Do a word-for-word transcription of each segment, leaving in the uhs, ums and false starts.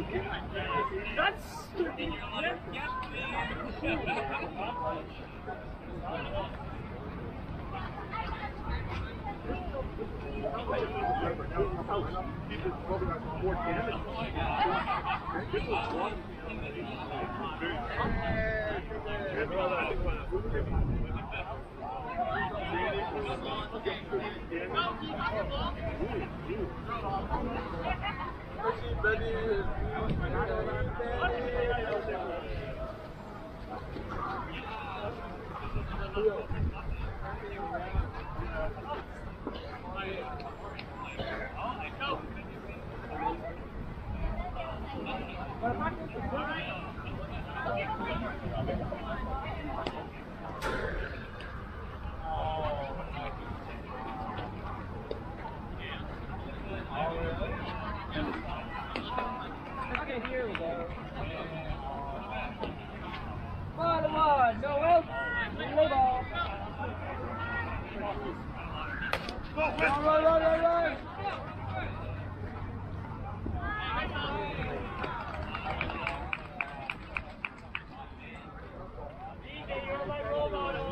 That's people probably got more damage. This was one. Okay, here we go. Come on, go well. Play ball. Run, run, run, run, run. D J, you're my role model.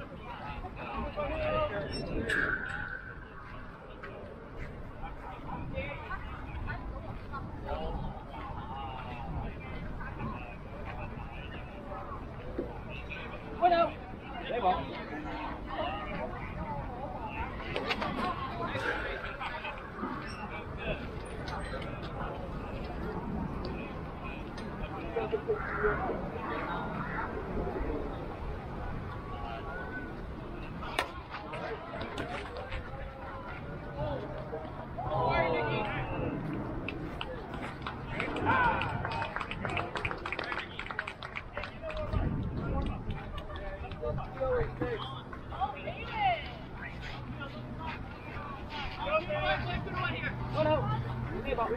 What up? Play ball. Oh no! Play ball.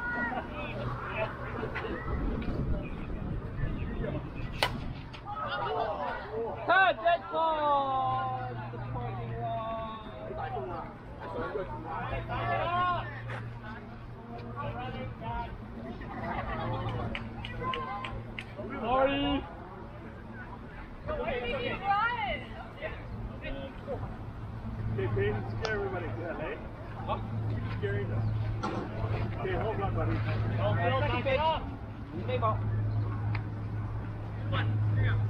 Touch, dead ball! The parking lot. Sorry. Why did you run? Okay, Peyton, scare everybody. Yeah, hey? Huh? Scaring us. Okay, hold on, buddy. Don't feel knock it off. Play ball. One, here you go.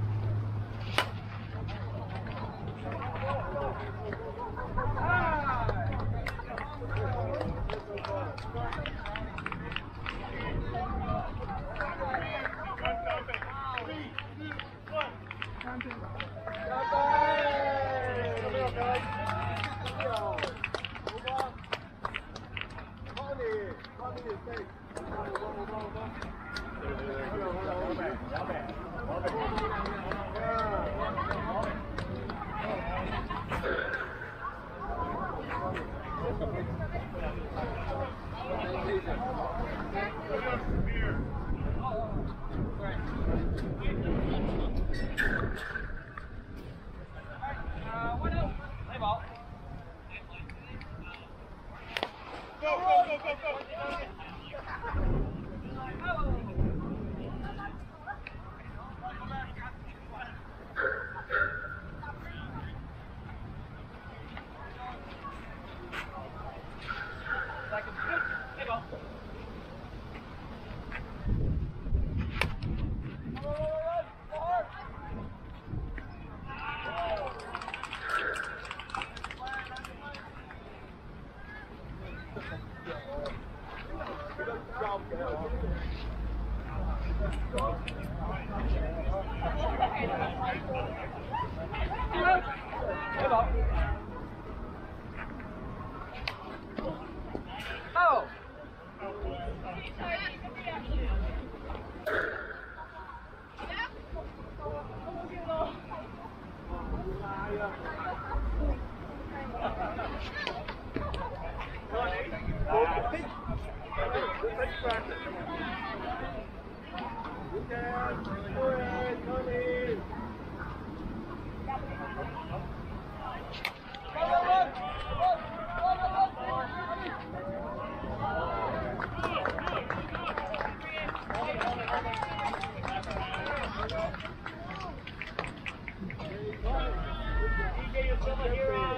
get your silver here on.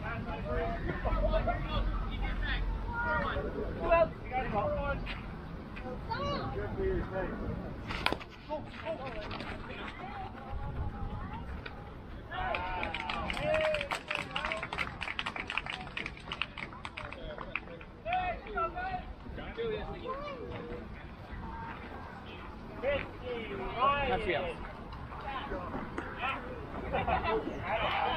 Who else? You got him on. Good for your face. Go, go. That's